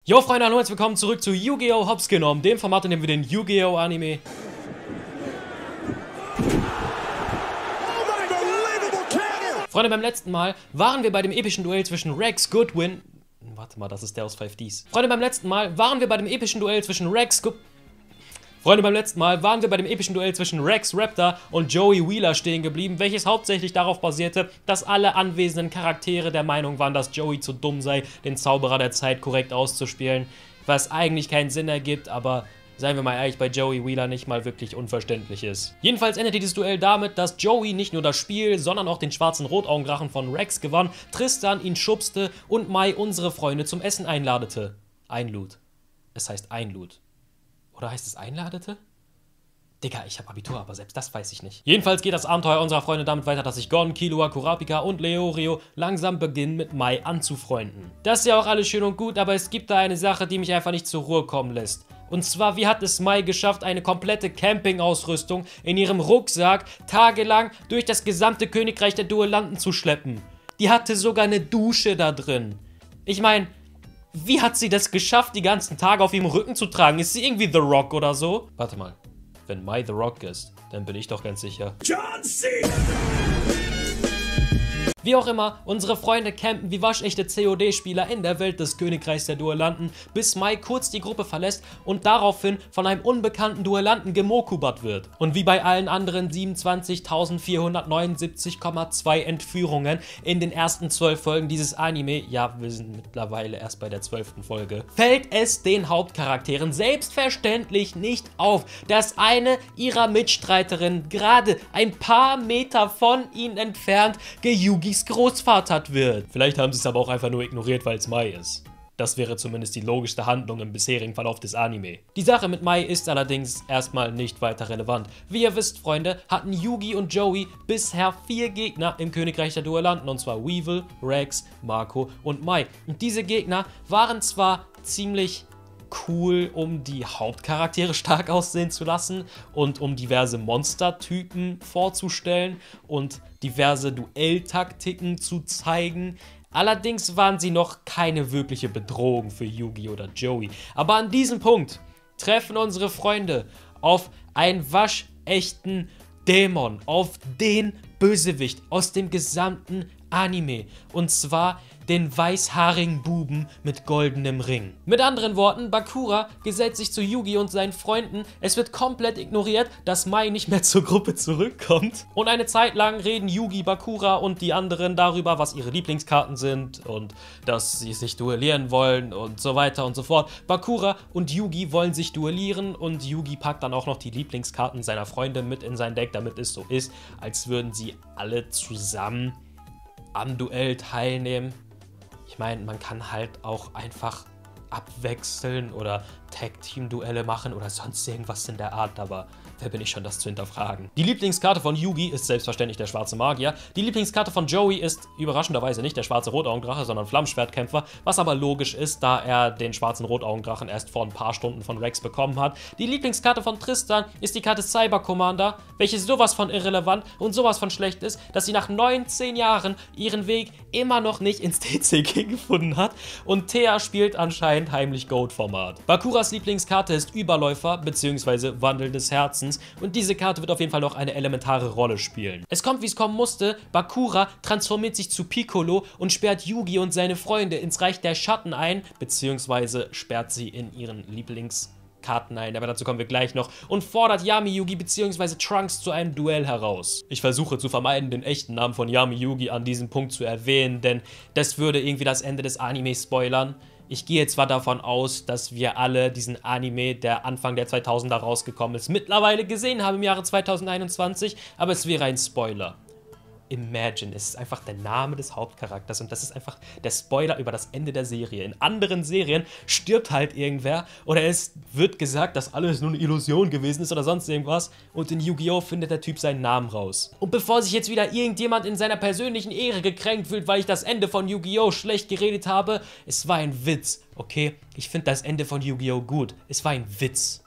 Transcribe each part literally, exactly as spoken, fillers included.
Jo Freunde, hallo und herzlich willkommen zurück zu Yu-Gi-Oh! Hops genommen, dem Format, in dem wir den Yu-Gi-Oh! Anime Freunde, beim letzten Mal waren wir bei dem epischen Duell zwischen Rex Goodwin... Warte mal, das ist der aus fünf Ds. Freunde, beim letzten Mal waren wir bei dem epischen Duell zwischen Rex Go... Freunde, beim letzten Mal waren wir bei dem epischen Duell zwischen Rex Raptor und Joey Wheeler stehen geblieben, welches hauptsächlich darauf basierte, dass alle anwesenden Charaktere der Meinung waren, dass Joey zu dumm sei, den Zauberer der Zeit korrekt auszuspielen, was eigentlich keinen Sinn ergibt, aber seien wir mal ehrlich, bei Joey Wheeler nicht mal wirklich unverständlich ist. Jedenfalls endete dieses Duell damit, dass Joey nicht nur das Spiel, sondern auch den schwarzen Rotaugendrachen von Rex gewann, Tristan ihn schubste und Mai unsere Freunde zum Essen einladete. Einlud. Es heißt einlud. Oder heißt es einladete? Digga, ich hab Abitur, aber selbst das weiß ich nicht. Jedenfalls geht das Abenteuer unserer Freunde damit weiter, dass sich Gon, Killua, Kurapika und Leorio langsam beginnen mit Mai anzufreunden. Das ist ja auch alles schön und gut, aber es gibt da eine Sache, die mich einfach nicht zur Ruhe kommen lässt. Und zwar, wie hat es Mai geschafft, eine komplette Campingausrüstung in ihrem Rucksack tagelang durch das gesamte Königreich der Duellanten zu schleppen? Die hatte sogar eine Dusche da drin. Ich meine, wie hat sie das geschafft, die ganzen Tage auf ihrem Rücken zu tragen? Ist sie irgendwie The Rock oder so? Warte mal. Wenn Mai The Rock ist, dann bin ich doch ganz sicher John Cena! Wie auch immer, unsere Freunde campen wie waschechte C O D-Spieler in der Welt des Königreichs der Duellanten, bis Mai kurz die Gruppe verlässt und daraufhin von einem unbekannten Duellanten gemokubert wird. Und wie bei allen anderen siebenundzwanzigtausendvierhundertneunundsiebzig Komma zwei Entführungen in den ersten zwölf Folgen dieses Anime, ja, wir sind mittlerweile erst bei der zwölften Folge, fällt es den Hauptcharakteren selbstverständlich nicht auf, dass eine ihrer Mitstreiterinnen gerade ein paar Meter von ihnen entfernt geyugis Großvater wird. Vielleicht haben sie es aber auch einfach nur ignoriert, weil es Mai ist. Das wäre zumindest die logischste Handlung im bisherigen Verlauf des Anime. Die Sache mit Mai ist allerdings erstmal nicht weiter relevant. Wie ihr wisst, Freunde, hatten Yugi und Joey bisher vier Gegner im Königreich der Duellanten, und zwar Weevil, Rex, Marco und Mai. Und diese Gegner waren zwar ziemlich cool, um die Hauptcharaktere stark aussehen zu lassen und um diverse Monstertypen vorzustellen und diverse Duelltaktiken zu zeigen. Allerdings waren sie noch keine wirkliche Bedrohung für Yugi oder Joey. Aber an diesem Punkt treffen unsere Freunde auf einen waschechten Dämon, auf den Bösewicht aus dem gesamten Anime. Und zwar den weißhaarigen Buben mit goldenem Ring. Mit anderen Worten, Bakura gesellt sich zu Yugi und seinen Freunden. Es wird komplett ignoriert, dass Mai nicht mehr zur Gruppe zurückkommt. Und eine Zeit lang reden Yugi, Bakura und die anderen darüber, was ihre Lieblingskarten sind und dass sie sich duellieren wollen und so weiter und so fort. Bakura und Yugi wollen sich duellieren und Yugi packt dann auch noch die Lieblingskarten seiner Freunde mit in sein Deck, damit es so ist, als würden sie alle zusammen am Duell teilnehmen. Ich meine, man kann halt auch einfach abwechseln oder Tag-Team-Duelle machen oder sonst irgendwas in der Art, aber wer bin ich schon, das zu hinterfragen? Die Lieblingskarte von Yugi ist selbstverständlich der schwarze Magier. Die Lieblingskarte von Joey ist überraschenderweise nicht der schwarze Rotaugendrache, sondern Flammenschwertkämpfer, was aber logisch ist, da er den schwarzen Rotaugendrachen erst vor ein paar Stunden von Rex bekommen hat. Die Lieblingskarte von Tristan ist die Karte Cyber Commander, welche sowas von irrelevant und sowas von schlecht ist, dass sie nach neunzehn Jahren ihren Weg immer noch nicht ins T C G gefunden hat und Thea spielt anscheinend heimlich Goat-Format. Bakuras Lieblingskarte ist Überläufer bzw. Wandel des Herzens und diese Karte wird auf jeden Fall noch eine elementare Rolle spielen. Es kommt, wie es kommen musste. Bakura transformiert sich zu Piccolo und sperrt Yugi und seine Freunde ins Reich der Schatten ein, beziehungsweise sperrt sie in ihren Lieblingskarten ein, aber dazu kommen wir gleich noch, und fordert Yami Yugi bzw. Trunks zu einem Duell heraus. Ich versuche zu vermeiden, den echten Namen von Yami Yugi an diesem Punkt zu erwähnen, denn das würde irgendwie das Ende des Animes spoilern. Ich gehe zwar davon aus, dass wir alle diesen Anime, der Anfang der zweitausender rausgekommen ist, mittlerweile gesehen haben im Jahre zweitausendeinundzwanzig, aber es wäre ein Spoiler. Imagine, es ist einfach der Name des Hauptcharakters und das ist einfach der Spoiler über das Ende der Serie. In anderen Serien stirbt halt irgendwer oder es wird gesagt, dass alles nur eine Illusion gewesen ist oder sonst irgendwas und in Yu-Gi-Oh! Findet der Typ seinen Namen raus. Und bevor sich jetzt wieder irgendjemand in seiner persönlichen Ehre gekränkt fühlt, weil ich das Ende von Yu-Gi-Oh! Schlecht geredet habe, es war ein Witz, okay? Ich finde das Ende von Yu-Gi-Oh! Gut. Es war ein Witz.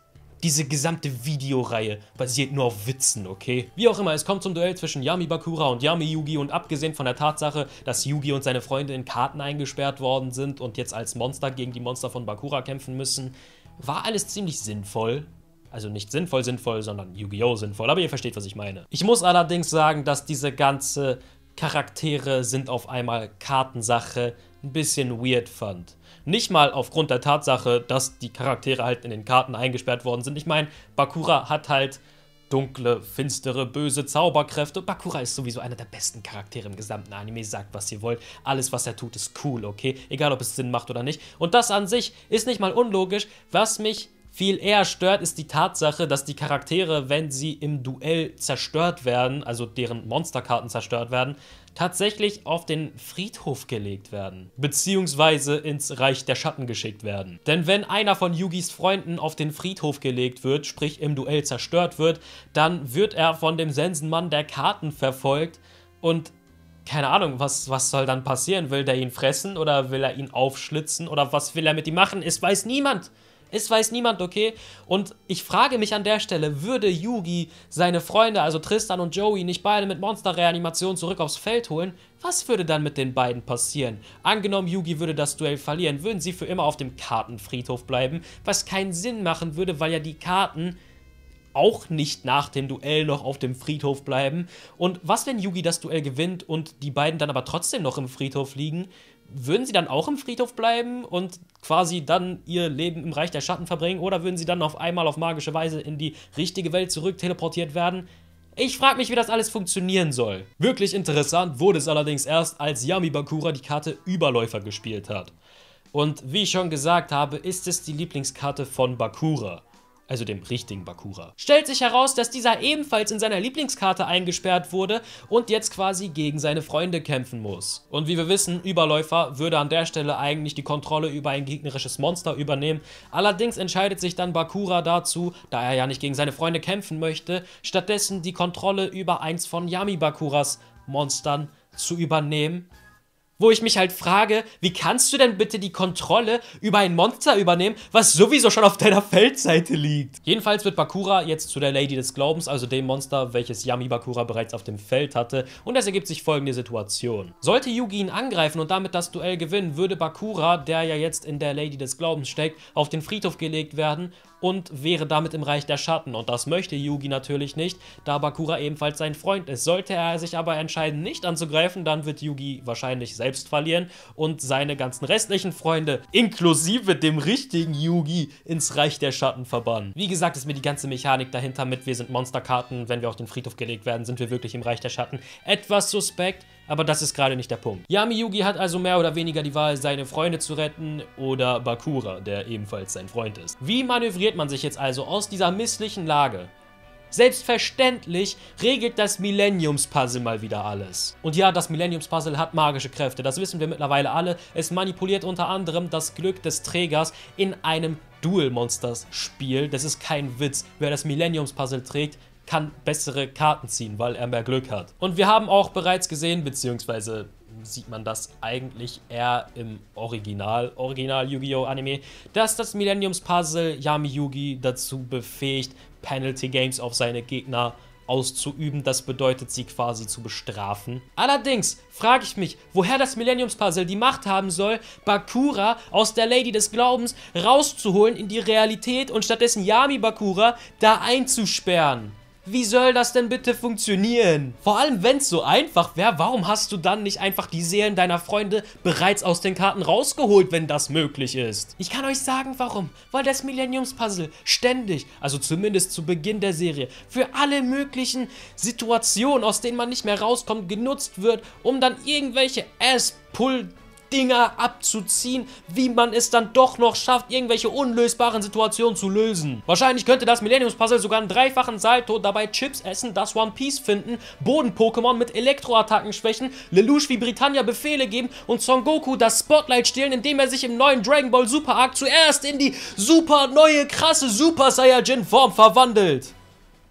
Diese gesamte Videoreihe basiert nur auf Witzen, okay? Wie auch immer, es kommt zum Duell zwischen Yami Bakura und Yami Yugi und abgesehen von der Tatsache, dass Yugi und seine Freunde in Karten eingesperrt worden sind und jetzt als Monster gegen die Monster von Bakura kämpfen müssen, war alles ziemlich sinnvoll. Also nicht sinnvoll sinnvoll, sondern Yu-Gi-Oh! Sinnvoll, aber ihr versteht, was ich meine. Ich muss allerdings sagen, dass diese ganze Charaktere sind auf einmal Kartensache ein bisschen weird fand. Nicht mal aufgrund der Tatsache, dass die Charaktere halt in den Karten eingesperrt worden sind. Ich meine, Bakura hat halt dunkle, finstere, böse Zauberkräfte. Bakura ist sowieso einer der besten Charaktere im gesamten Anime. Sagt, was ihr wollt. Alles, was er tut, ist cool, okay? Egal, ob es Sinn macht oder nicht. Und das an sich ist nicht mal unlogisch. Was mich viel eher stört, ist die Tatsache, dass die Charaktere, wenn sie im Duell zerstört werden, also deren Monsterkarten zerstört werden, tatsächlich auf den Friedhof gelegt werden, beziehungsweise ins Reich der Schatten geschickt werden. Denn wenn einer von Yugis Freunden auf den Friedhof gelegt wird, sprich im Duell zerstört wird, dann wird er von dem Sensenmann der Karten verfolgt und keine Ahnung, was, was soll dann passieren? Will der ihn fressen oder will er ihn aufschlitzen oder was will er mit ihm machen? Es weiß niemand. Es weiß niemand, okay? Und ich frage mich an der Stelle, würde Yugi seine Freunde, also Tristan und Joey, nicht beide mit Monster-Reanimation zurück aufs Feld holen? Was würde dann mit den beiden passieren? Angenommen, Yugi würde das Duell verlieren, würden sie für immer auf dem Kartenfriedhof bleiben, was keinen Sinn machen würde, weil ja die Karten auch nicht nach dem Duell noch auf dem Friedhof bleiben. Und was, wenn Yugi das Duell gewinnt und die beiden dann aber trotzdem noch im Friedhof liegen? Würden sie dann auch im Friedhof bleiben und quasi dann ihr Leben im Reich der Schatten verbringen? Oder würden sie dann auf einmal auf magische Weise in die richtige Welt zurück teleportiert werden? Ich frage mich, wie das alles funktionieren soll. Wirklich interessant wurde es allerdings erst, als Yami Bakura die Karte Überläufer gespielt hat. Und wie ich schon gesagt habe, ist es die Lieblingskarte von Bakura. Also dem richtigen Bakura. Stellt sich heraus, dass dieser ebenfalls in seiner Lieblingskarte eingesperrt wurde und jetzt quasi gegen seine Freunde kämpfen muss. Und wie wir wissen, Überläufer würde an der Stelle eigentlich die Kontrolle über ein gegnerisches Monster übernehmen. Allerdings entscheidet sich dann Bakura dazu, da er ja nicht gegen seine Freunde kämpfen möchte, stattdessen die Kontrolle über eins von Yami Bakuras Monstern zu übernehmen. Wo ich mich halt frage, wie kannst du denn bitte die Kontrolle über ein Monster übernehmen, was sowieso schon auf deiner Feldseite liegt? Jedenfalls wird Bakura jetzt zu der Lady des Glaubens, also dem Monster, welches Yami Bakura bereits auf dem Feld hatte. Und es ergibt sich folgende Situation. Sollte Yugi ihn angreifen und damit das Duell gewinnen, würde Bakura, der ja jetzt in der Lady des Glaubens steckt, auf den Friedhof gelegt werden und wäre damit im Reich der Schatten. Und das möchte Yugi natürlich nicht, da Bakura ebenfalls sein Freund ist. Sollte er sich aber entscheiden, nicht anzugreifen, dann wird Yugi wahrscheinlich selbst verlieren und seine ganzen restlichen Freunde, inklusive dem richtigen Yugi, ins Reich der Schatten verbannen. Wie gesagt, ist mir die ganze Mechanik dahinter mit, wir sind Monsterkarten, wenn wir auf den Friedhof gelegt werden, sind wir wirklich im Reich der Schatten, etwas suspekt. Aber das ist gerade nicht der Punkt. Yami Yugi hat also mehr oder weniger die Wahl, seine Freunde zu retten oder Bakura, der ebenfalls sein Freund ist. Wie manövriert man sich jetzt also aus dieser misslichen Lage? Selbstverständlich regelt das Millenniums-Puzzle mal wieder alles. Und ja, das Millenniums-Puzzle hat magische Kräfte, das wissen wir mittlerweile alle. Es manipuliert unter anderem das Glück des Trägers in einem Duel-Monsters-Spiel. Das ist kein Witz. Wer das Millenniums-Puzzle trägt, kann bessere Karten ziehen, weil er mehr Glück hat. Und wir haben auch bereits gesehen, beziehungsweise sieht man das eigentlich eher im Original, Original Yu-Gi-Oh! Anime, dass das Millenniums-Puzzle Yami Yugi dazu befähigt, Penalty Games auf seine Gegner auszuüben. Das bedeutet, sie quasi zu bestrafen. Allerdings frage ich mich, woher das Millenniums-Puzzle die Macht haben soll, Bakura aus der Lady des Glaubens rauszuholen in die Realität und stattdessen Yami Bakura da einzusperren. Wie soll das denn bitte funktionieren? Vor allem, wenn es so einfach wäre, warum hast du dann nicht einfach die Seelen deiner Freunde bereits aus den Karten rausgeholt, wenn das möglich ist? Ich kann euch sagen, warum. Weil das Millenniums-Puzzle ständig, also zumindest zu Beginn der Serie, für alle möglichen Situationen, aus denen man nicht mehr rauskommt, genutzt wird, um dann irgendwelche Ass-Pull- Dinger abzuziehen, wie man es dann doch noch schafft, irgendwelche unlösbaren Situationen zu lösen. Wahrscheinlich könnte das Millenniums-Puzzle sogar einen dreifachen Salto, dabei Chips essen, das One Piece finden, Boden-Pokémon mit Elektroattacken schwächen, Lelouch wie Britannia Befehle geben und Son Goku das Spotlight stehlen, indem er sich im neuen Dragon Ball Super Arc zuerst in die super neue, krasse Super Saiyajin Form verwandelt.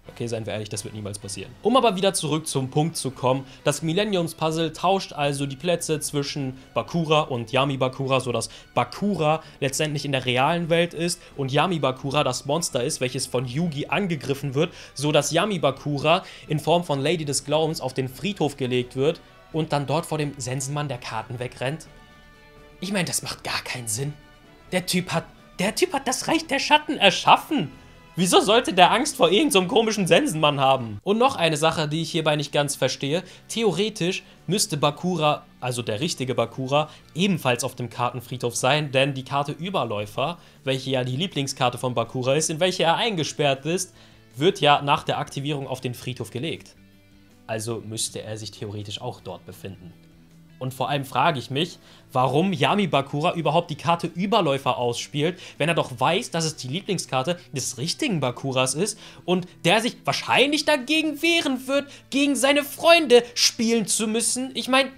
Okay, seien wir ehrlich, das wird niemals passieren. Um aber wieder zurück zum Punkt zu kommen, das Millenniums-Puzzle tauscht also die Plätze zwischen Bakura und Yami Bakura, sodass Bakura letztendlich in der realen Welt ist und Yami Bakura das Monster ist, welches von Yugi angegriffen wird, sodass Yami Bakura in Form von Lady des Glaubens auf den Friedhof gelegt wird und dann dort vor dem Sensenmann der Karten wegrennt. Ich meine, das macht gar keinen Sinn. Der Typ hat, der Typ hat das Reich der Schatten erschaffen. Wieso sollte der Angst vor irgendeinem so komischen Sensenmann haben? Und noch eine Sache, die ich hierbei nicht ganz verstehe. Theoretisch müsste Bakura, also der richtige Bakura, ebenfalls auf dem Kartenfriedhof sein, denn die Karte Überläufer, welche ja die Lieblingskarte von Bakura ist, in welche er eingesperrt ist, wird ja nach der Aktivierung auf den Friedhof gelegt. Also müsste er sich theoretisch auch dort befinden. Und vor allem frage ich mich, warum Yami Bakura überhaupt die Karte Überläufer ausspielt, wenn er doch weiß, dass es die Lieblingskarte des richtigen Bakuras ist und der sich wahrscheinlich dagegen wehren wird, gegen seine Freunde spielen zu müssen. Ich meine,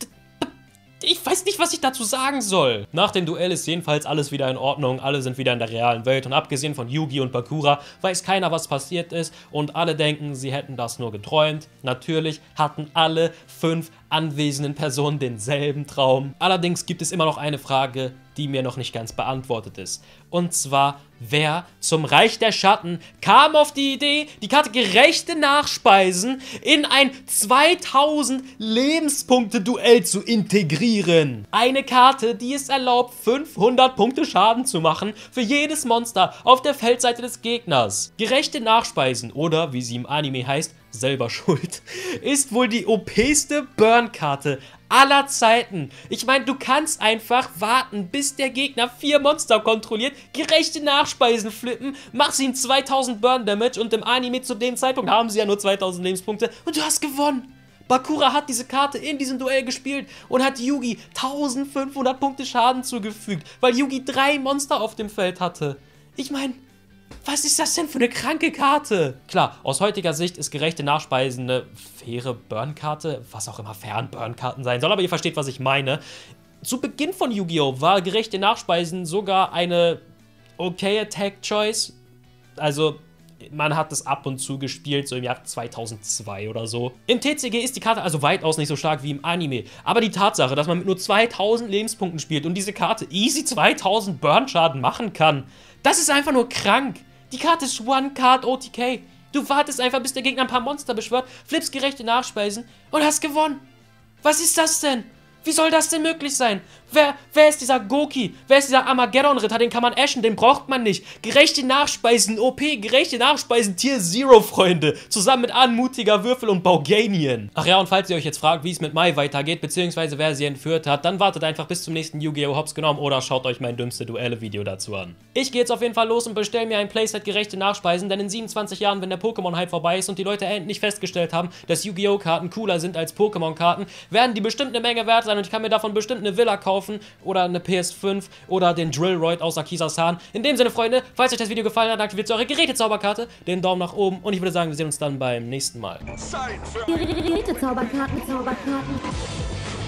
ich weiß nicht, was ich dazu sagen soll. Nach dem Duell ist jedenfalls alles wieder in Ordnung, alle sind wieder in der realen Welt und abgesehen von Yugi und Bakura weiß keiner, was passiert ist und alle denken, sie hätten das nur geträumt. Natürlich hatten alle fünf anwesenden Personen denselben Traum. Allerdings gibt es immer noch eine Frage, die mir noch nicht ganz beantwortet ist. Und zwar, wer zum Reich der Schatten kam auf die Idee, die Karte Gerechte Nachspeisen in ein zweitausend Lebenspunkte-Duell zu integrieren? Eine Karte, die es erlaubt, fünfhundert Punkte Schaden zu machen für jedes Monster auf der Feldseite des Gegners. Gerechte Nachspeisen oder, wie sie im Anime heißt, selber schuld, ist wohl die O P-ste Burn-Karte aller Zeiten. Ich meine, du kannst einfach warten, bis der Gegner vier Monster kontrolliert, gerechte Nachspeisen flippen, machst ihm zweitausend Burn-Damage und im Anime zu dem Zeitpunkt haben sie ja nur zweitausend Lebenspunkte und du hast gewonnen. Bakura hat diese Karte in diesem Duell gespielt und hat Yugi eintausendfünfhundert Punkte Schaden zugefügt, weil Yugi drei Monster auf dem Feld hatte. Ich meine, was ist das denn für eine kranke Karte? Klar, aus heutiger Sicht ist gerechte Nachspeisen eine faire Burn-Karte, was auch immer fairen Burn-Karten sein soll, aber ihr versteht, was ich meine. Zu Beginn von Yu-Gi-Oh! War gerechte Nachspeisen sogar eine okay Attack-Choice. Also, man hat es ab und zu gespielt, so im Jahr zweitausendzwei oder so. Im T C G ist die Karte also weitaus nicht so stark wie im Anime. Aber die Tatsache, dass man mit nur zweitausend Lebenspunkten spielt und diese Karte easy zweitausend Burn-Schaden machen kann, das ist einfach nur krank. Die Karte ist One-Card-O T K. Du wartest einfach, bis der Gegner ein paar Monster beschwört, flippst gerechte Nachspeisen und hast gewonnen. Was ist das denn? Wie soll das denn möglich sein? Wer, wer ist dieser Goki? Wer ist dieser Armageddon-Ritter? Den kann man ashen, den braucht man nicht. Gerechte Nachspeisen, O P, gerechte Nachspeisen, Tier Zero, Freunde. Zusammen mit Anmutiger Würfel und Bauganien. Ach ja, und falls ihr euch jetzt fragt, wie es mit Mai weitergeht, beziehungsweise wer sie entführt hat, dann wartet einfach bis zum nächsten Yu-Gi-Oh! Hops genommen oder schaut euch mein dümmste Duelle-Video dazu an. Ich gehe jetzt auf jeden Fall los und bestelle mir ein Playset gerechte Nachspeisen, denn in siebenundzwanzig Jahren, wenn der Pokémon-Hype vorbei ist und die Leute endlich festgestellt haben, dass Yu-Gi-Oh! Karten cooler sind als Pokémon-Karten, werden die bestimmt eine Menge wert sein und ich kann mir davon bestimmt eine Villa kaufen oder eine P S fünf oder den Drillroid aus Akiza-san. In dem Sinne, Freunde, falls euch das Video gefallen hat, aktiviert eure Gerätezauberkarte, den Daumen nach oben und ich würde sagen, wir sehen uns dann beim nächsten Mal. Gerätezauberkarten, Zauberkarten.